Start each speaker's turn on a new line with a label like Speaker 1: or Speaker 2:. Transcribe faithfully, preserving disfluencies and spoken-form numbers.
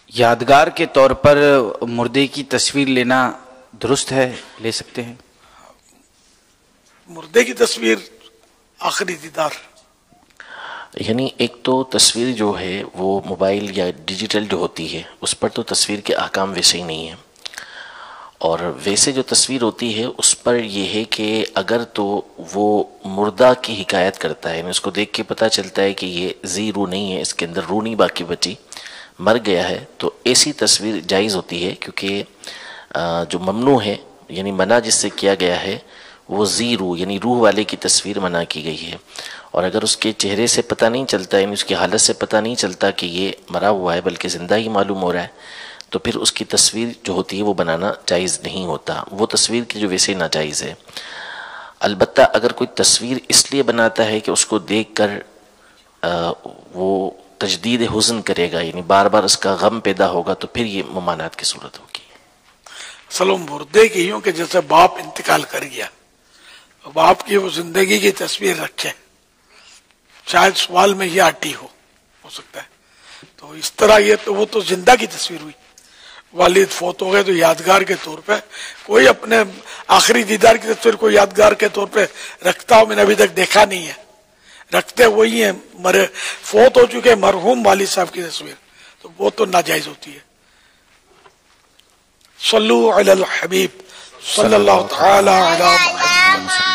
Speaker 1: یادگار کے طور پر مردے کی تصویر لینا درست ہے، لے سکتے ہیں؟
Speaker 2: مردے کی تصویر آخری دیدار،
Speaker 3: یعنی ایک تو تصویر جو ہے وہ موبائل یا ڈیجیٹل جو ہوتی ہے اس پر تو تصویر کے احکام ویسے ہی نہیں ہیں، اور ویسے جو تصویر ہوتی ہے اس پر یہ ہے کہ اگر تو وہ مردہ کی حکایت کرتا ہے، یعنی اس کو دیکھ کے پتہ چلتا ہے کہ یہ زی روح نہیں ہے، اس کے اندر روح نہیں باقی بچی، مر گیا ہے، تو ایسی تصویر جائز ہوتی ہے، کیونکہ جو ممنوع ہے یعنی منع جس سے کیا گیا ہے وہ زی روح یعنی روح والے کی تصویر منع کی گئی ہے، اور اگر اس کے چہرے سے پتہ نہیں چلتا، یعنی اس کی حالت سے پتہ نہیں چلتا کہ یہ مرا ہوا ہے بلکہ زندہ ہی معلوم ہو رہا ہے، تو پھر اس کی تصویر جو ہوتی ہے وہ بنانا جائز نہیں ہوتا، وہ تصویر کی جو ویسے ناجائز ہے۔ البتہ اگر کوئی تصویر اس لیے بناتا ہے کہ اس کو دیکھ کر وہ تجدید حزن کرے گا، یعنی بار بار اس کا غم پیدا ہوگا، تو پھر یہ ممانعت کی صورت ہوگی۔
Speaker 2: سلام مردے کی یوں کہ جیسے باپ انتقال کر گیا، باپ کی وہ زندگی کی تصویر رکھے، شاید سوال میں یہ آتی ہو ہو سکتا ہے، تو اس طرح یہ تو وہ تو زندہ کی تصویر ہوئی، والد فوت ہو گئے تو یادگار کے طور پہ کوئی اپنے آخری دیدار کی تصویر کو یادگار کے طور پہ رکھتا ہو، میں نے ابھی تک دیکھا نہیں ہے، رکھتے وہی ہیں مرے فوت ہو چکے مرحوم والد صاحب کی تصویر، تو وہ تو ناجائز ہوتی ہے۔ صلو علی الحبیب صلی اللہ تعالی علی محمد۔